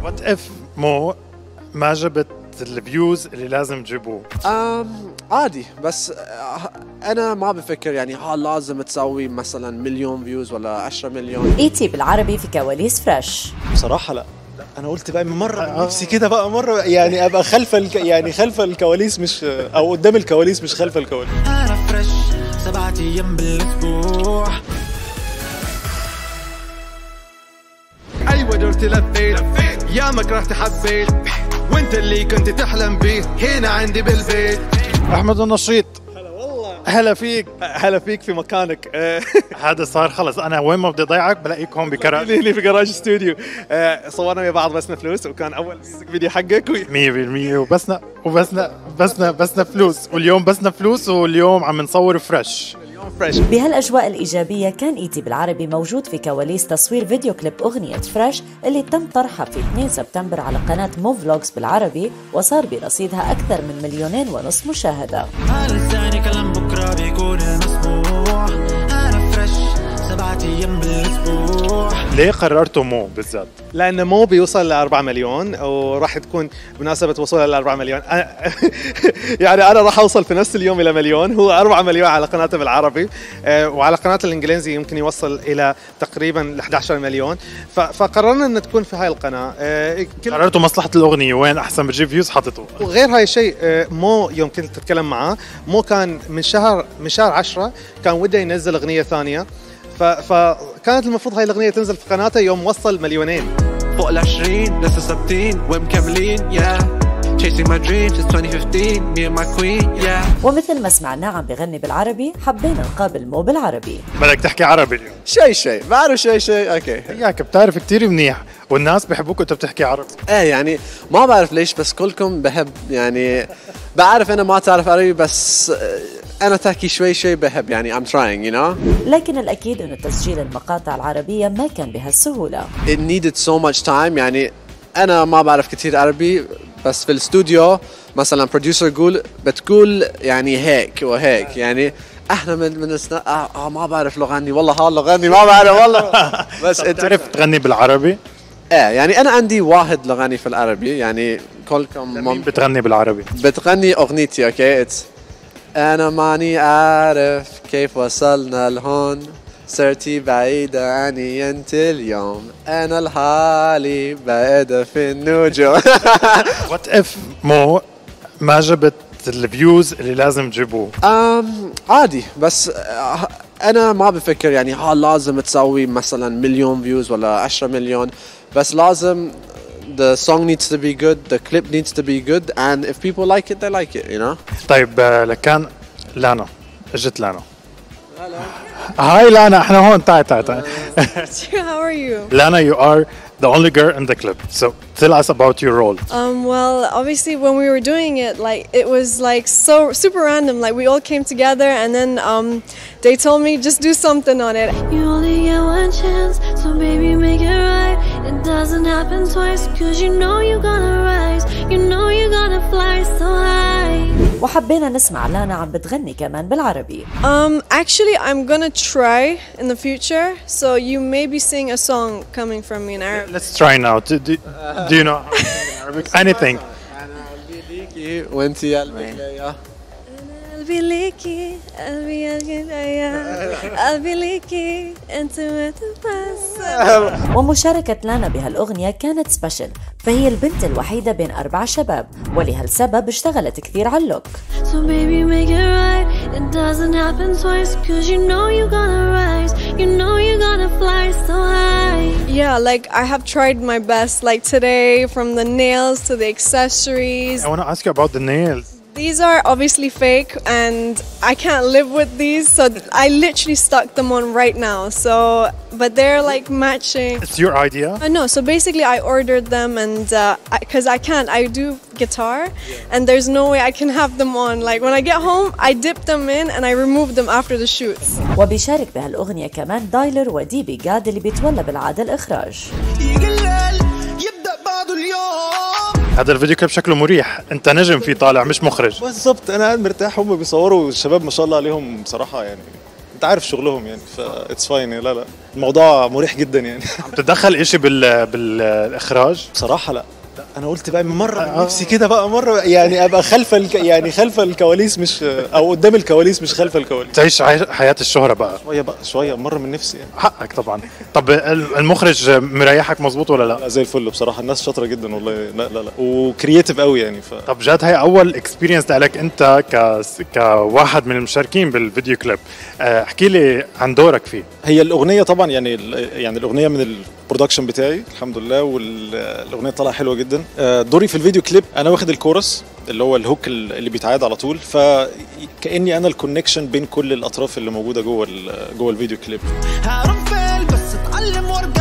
وات اف مو ما جبت الفيوز اللي لازم تجيبوه؟ عادي، بس انا ما بفكر يعني لازم تسوي مثلا مليون فيوز ولا 10 مليون. ايتي بالعربي في كواليس فريش. بصراحة لا، انا قلت بقى مرة نفسي كده بقى مرة يعني ابقى خلف يعني خلف الكواليس، مش او قدام الكواليس مش خلف الكواليس. انا فريش 7 ايام بالاسبوع. ايوه درت لفيت يامك رحت حبيت وانت اللي كنت تحلم بيه هنا عندي بالبيت. احمد النشيط، هلا والله. هلا فيك. هلا فيك في مكانك. هذا صار خلص، انا وين ما بدي ضيعك بلاقيك هون بكراج. اللي في جراج استوديو. صورنا مع بعض بسنا فلوس، وكان اول فيديو حقك 100% وبسنا فلوس، واليوم بسنا فلوس، واليوم عم نصور فريش. فريش. بهالأجواء الإيجابية كان إيتي بالعربي موجود في كواليس تصوير فيديو كليب أغنية فريش اللي تم طرحها في 2 سبتمبر على قناة مو فلوجز بالعربي، وصار برصيدها أكثر من 2.5 مليون مشاهدة. لساني كلام بكرة بيكون مسموع. أنا فريش 7 أيام بالأسبوع. ليه قررتوا مو بالذات؟ لأن مو بيوصل ل 4 مليون، وراح تكون بمناسبة وصولها ل 4 مليون. يعني أنا راح أوصل في نفس اليوم إلى مليون، هو 4 مليون على قناته بالعربي، وعلى قناة الإنجليزي يمكن يوصل إلى تقريبا ل 11 مليون. فقررنا أن تكون في هاي القناة. قررتوا مصلحة الأغنية وين أحسن بتجيب فيوز حطيتوا. وغير هاي الشيء، مو يوم كنت تتكلم معاه، مو كان من شهر 10 كان وده ينزل أغنية ثانية، فكانت المفروض هاي الأغنية تنزل في قناته يوم وصل 2 مليون. فوق ال20 لسه ثابتين ومكملين chasing my dreams since 2015 me and my queen ومثل ما سمعناه عم بغني بالعربي، حبينا نقابل مو بالعربي. بدك تحكي عربي اليوم؟ شيء بعرف شيء اوكي. اياك بتعرف كتير منيح، والناس بيحبوك وانت بتحكي عربي. يعني ما بعرف ليش، بس كلكم بحب يعني. بعرف انا ما تعرف عربي، بس أنا تحكي شوي بحب يعني I'm trying you know. لكن الأكيد إنه تسجيل المقاطع العربية ما كان بهالسهولة. It needed so much time. يعني أنا ما بعرف كتير عربي، بس في الاستوديو مثلا بروديوسر بتقول يعني هيك وهيك، يعني احنا من ما بعرف لغني والله، لغني ما بعرف والله. بس انت بتعرف تغني بالعربي؟ يعني انا عندي واحد لغني في العربي، يعني كلكم مين بتغني بالعربي؟ بتغني اغنيتي اوكي. أنا ماني عارف كيف وصلنا لهون، صرتي بعيدة عني أنت اليوم، أنا لحالي بعيدة في النجوم. وات اف مو ما جبت الفيوز اللي لازم تجيبوه؟ عادي، بس أنا ما بفكر يعني لازم تسوي مثلا مليون فيوز ولا 10 مليون، بس لازم the song needs to be good, the clip needs to be good, and if people like it, they like it, you know. طيب لكان لانا، اجت لانا. هاي لانا، احنا هون. تعي. How are you? Lana, you are the only girl in the clip, so tell us about your role. Well, obviously when we were doing it, like it was like so super random. Like we all came together and then they told me just do something on it. You only get one chance, so baby make it right. It doesn't happen twice, cause you know you're gonna rise. You know you're gonna fly so high. وحبينا نسمع لانا عم بتغني كمان بالعربي. Actually I'm gonna try in the future, so you may be seeing a song coming from me in Arabic. Let's try now. Do you know how to sing in Arabic? Anything. وانتي قلبك ليا. قلبي ليكي قلبي ليكي انت ما تبصر. ومشاركة لانا بهالأغنية كانت سبيشل، فهي البنت الوحيدة بين 4 شباب، ولهالسبب اشتغلت كثير على اللوك. So baby make it right. It doesn't happen twice, cause you know you're gonna rise. You know you're gonna fly so high. Yeah, like I have tried my best, like today, from the nails to the accessories. I want to ask you about the nails. These are obviously fake and I can't live with these, so I literally stuck them on right now. So, but they're like matching. It's your idea? No, so basically I ordered them and because I do guitar and there's no way I can have them on. Like when I get home, I dip them in and I remove them after the shoots. وبيشارك بهالأغنية كمان دايلر وديبي جاد اللي بيتولى بالعادة الإخراج. يبدأ بعد اليوم. هذا الفيديو كليب شكله مريح، انت نجم فيه طالع مش مخرج. بالضبط، انا قاعد مرتاح، هم بيصوروا الشباب ما شاء الله عليهم بصراحة، يعني انت عارف شغلهم يعني، فاتس فاين. لا الموضوع مريح جدا يعني. بتتدخل إشي بالاخراج؟ بصراحه لا، انا قلت بقى مره نفسي كده بقى مره يعني ابقى خلف يعني خلف الكواليس، مش او قدام الكواليس مش خلف الكواليس. تعيش حياه الشهره بقى شويه مره من نفسي يعني. حقك طبعا. طب المخرج مريحك مزبوط ولا لا؟ زي الفل بصراحه، الناس شاطره جدا والله. لا وكرييتيف قوي يعني. طب جد هي اول اكسبيرينس لك انت كواحد من المشاركين بالفيديو كليب، احكي لي عن دورك فيه. هي الاغنيه طبعا يعني الاغنيه من البرودكشن بتاعي الحمد لله، والاغنيه طالعه حلوه جدا. دوري في الفيديو كليب انا واخد الكورس اللي هو الهوك اللي بيتعاد على طول، فكاني انا الكونكشن بين كل الاطراف اللي موجوده جوه الفيديو كليب. هروح فين بس اتعلم وارجع